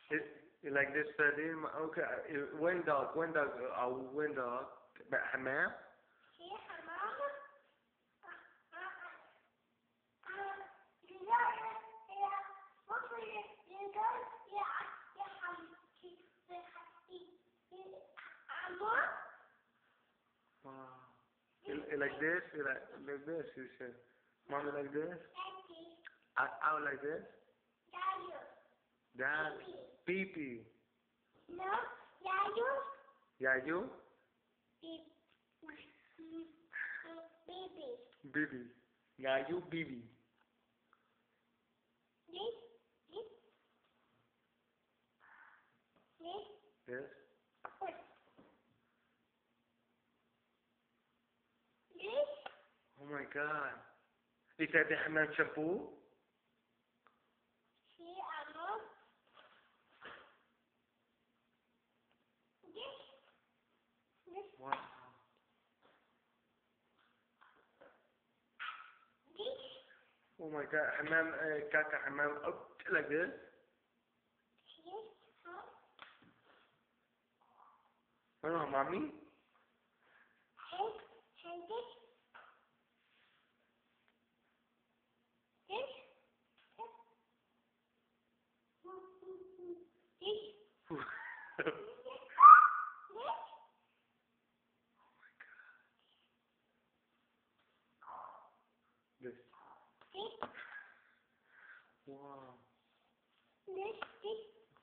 Like this Freddy. Okay. When dog أو when dog بقى حمام. في حمام. Wow. Like this, like this, you said. Mommy like this? I like this? Dad. Pee pee. No, Yayu. Yayu? Baby. Bibi. Yayu Bibi. This, this, this, Yes. this. Oh my god. Ita di حمام shampoo? في أمام. This, this, Wow. this. Oh my god. حمام كاكا حمام like this? This, huh? Oh, mommy? And this. This. This. This. This. Wow. This. This.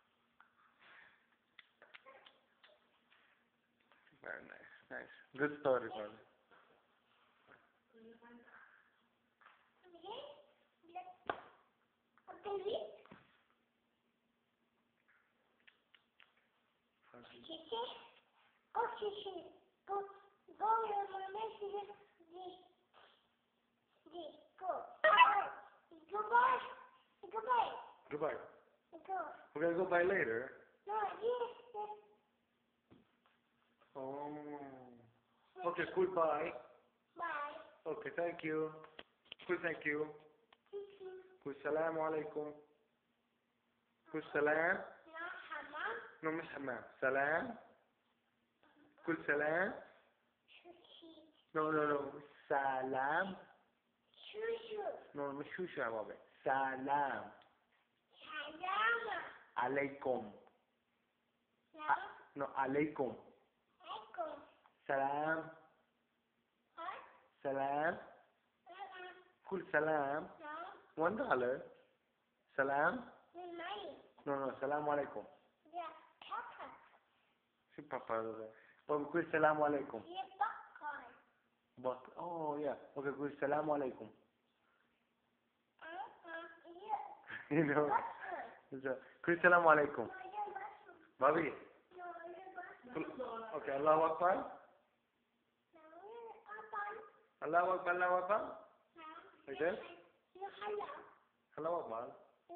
Very nice. Nice. Good story, brother. Goodbye. We're gonna go by later. Oh. Okay, cool, bye. Okay, thank you. Cool, thank you. Cool, salam alaikum. Cool, salam. No, مش حمام. سلام. كل سلام. No. سلام. No, مش شوشو يا بابا. سلام. عليكم. No, عليكم. سلام. سلام. كل سلام. $1. سلام. No, سلام عليكم. شو بابا هذا؟ بابا قول السلام عليكم. Oh yeah. Okay, قول السلام عليكم. You know. قول السلام عليكم. بابي. Okay, الله أكبر. الله أكبر. الله أكبر. Like this? الله أكبر.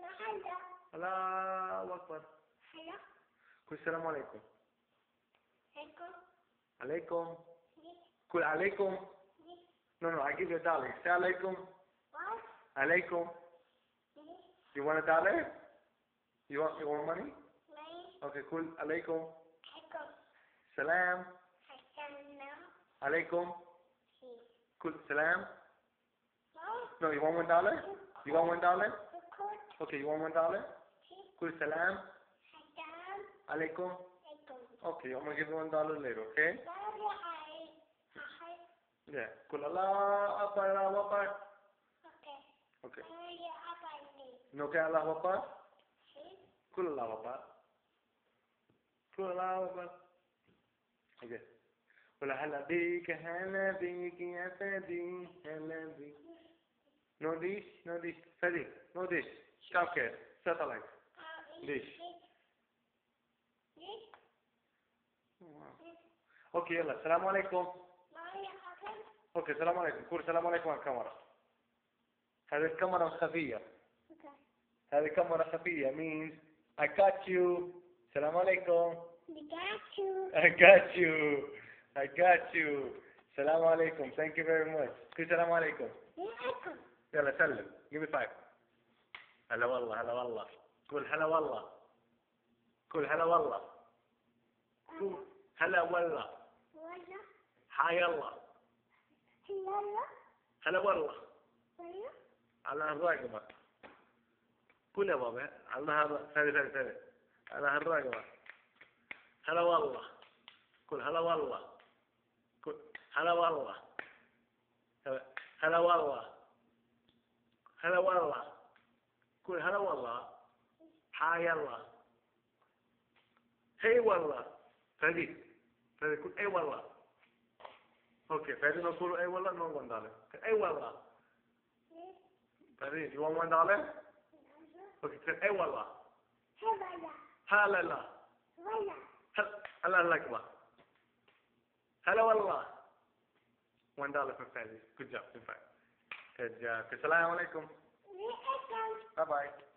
الله أكبر. قول السلام عليكم. عليكم. قول عليكم. No, I give you $1. Say عليكم. عليكم. You want $1? You want money? Okay, قول عليكم. سلام. عليكم. قول سلام. No, you want $1? You want $1? Okay, you want $1? قول سلام. عليكم. Okay, I'm gonna give you $1 later, okay? Yeah. قول الله أكبر. الله أكبر. Okay. No, okay, الله أكبر. قول الله أكبر. قول الله أكبر. Okay. قول هلا بيك هلا بيك يا فدي هلا بيك. No dish. Freddy, no dish. Cupcake. Satellite. Dish. اوكي يلا السلام عليكم. اوكي السلام عليكم. قول السلام عليكم على الكاميرا. هذه الكاميرا خفية. هذه كاميرا خفية means I got you. السلام عليكم. I got you. السلام عليكم. Thank you very much. قول السلام عليكم. يلا سلم. Give me 5. هلا والله. قول هلا والله. قول هلا والله. هلا والله. ولا حي الله. يلا هلا والله. ولا على الرقبة. قول يا بابا على هذا ثاني على الرقبة. هلا والله. قول هلا والله. قول هلا والله. هلا والله. هلا والله. قول هلا والله. حي الله. هي والله. فدي قول اي والله. اوكي فدي نقول اي والله نو one dollar. اي والله. فدي you want $1? اوكي اي والله. هلا لا. ولا هلا الأكبر. هلا والله. $1 for Fazzy. Good job. In fact. Good job. Assalamu alaikum. Bye bye.